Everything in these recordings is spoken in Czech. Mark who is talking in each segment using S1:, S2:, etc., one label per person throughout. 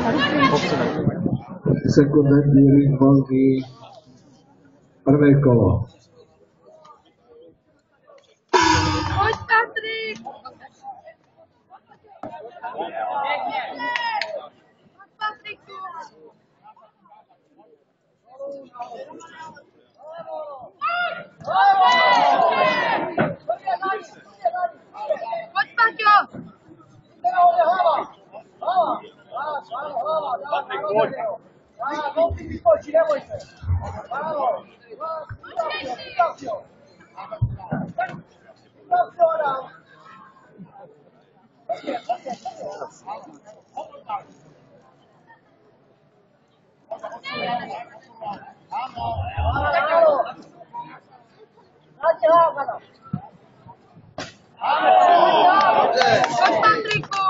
S1: Sekundární ringbalky, prvé kolo.
S2: Pojď, Patrik! Patriku! Pojď, Paťo!
S3: Patrik, pojď.
S2: Pojď, Patriku!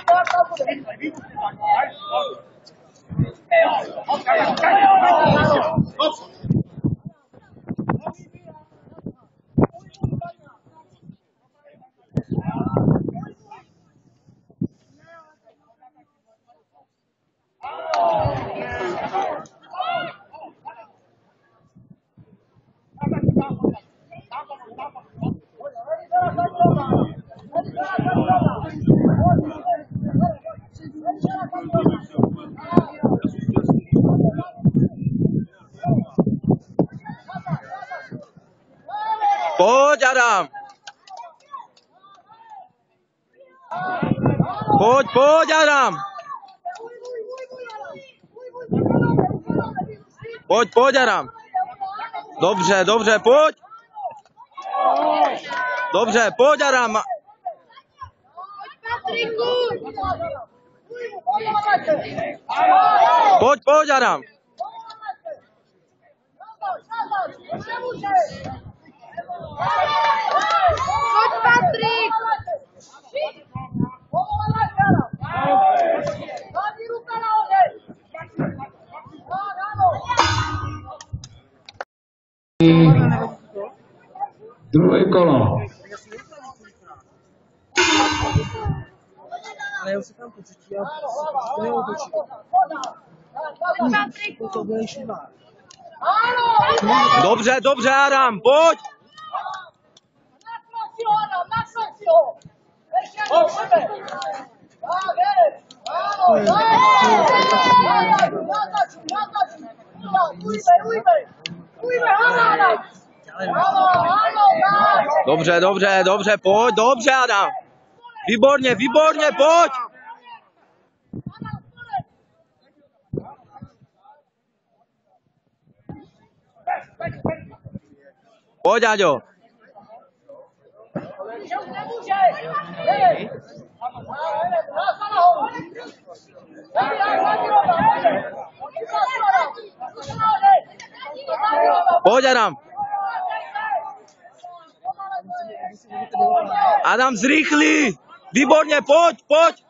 S4: Pojď, Adam! Pojď, Adam! Pojď, Adam! Dobře, pojď! Dobře, pojď, Adam!
S2: Patriku!
S4: Pojď, Adam!
S2: Pojď, Patrik!
S1: Druhé kolo.
S5: Ale já si tam pocítí, já to neotočí.
S2: Patriku!
S5: To bude šivá.
S4: Dobře, Adam, pojď! Dobře, pojď, dobře, Adam. Výborně, pojď. Pojď, Aďo. Pojď, Adam. Adam, zrychlí. Výborně, pojď.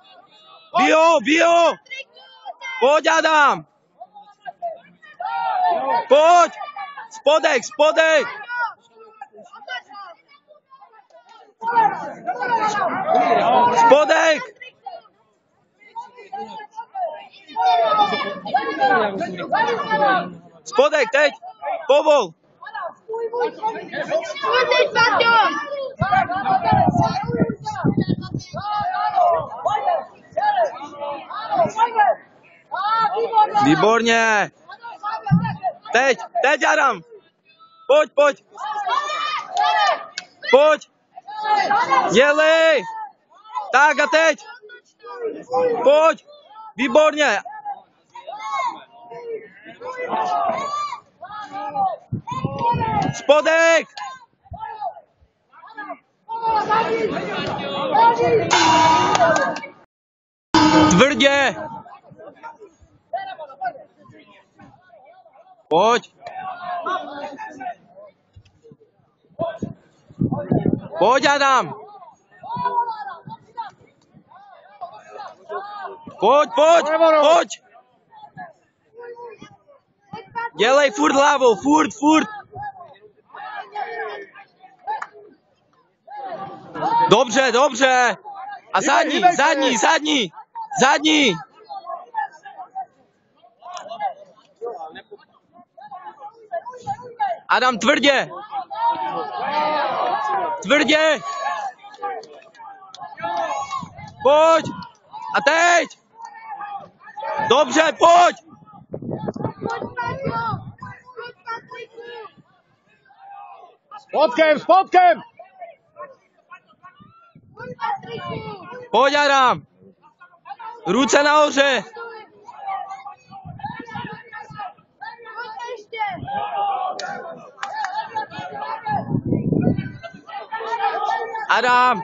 S4: Bio. Pojď, Adam. Pojď. Spodek. Spodek. Spodek, teď. Povol.
S2: Pojď, Paťo!
S4: Výborně. Teď, Adam. Pojď. Dělej. Tak a teď. Pojď. Výborně. Spodek. Tvrdě. Pojď. Pojď, Adam. Pojď. Dělej furt hlavou, furt. Dobře. A zadní. Adam, tvrdě. Tvrdě. Pojď. A teď. Dobře, pojď.
S2: Pojď, Páťo! Pojď, Patriku!
S5: Spodkem, spodkem!
S2: Pojď, Patriku!
S4: Pojď, Adam. Ruce nahoře.
S2: Pojď ještě!
S4: Adam.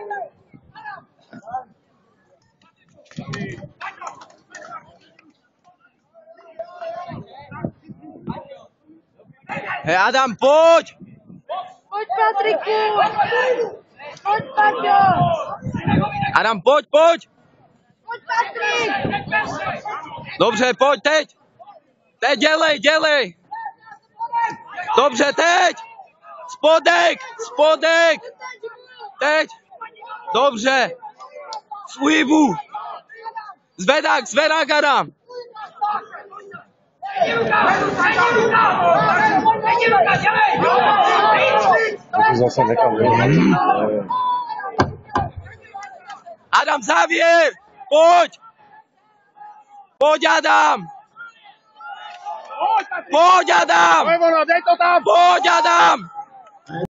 S4: Hej, Adam, pojď.
S2: Pojď, Patriku! Pojď, Páťo!
S4: Adam, pojď, pojď.
S2: Pojď, Patrik!
S4: Dobře, pojď teď. Teď dělej, dělej. Dobře, teď. Spodek, spodek. Teď. Dobře. Z uhybu. Zvedák, zvedák, Adam.
S3: Zase nekam
S4: Adam, závěr. Pojď. Pojď, Adam. Pojď, Adam.
S5: Levono, dej to tam!
S4: Pojď, Adam.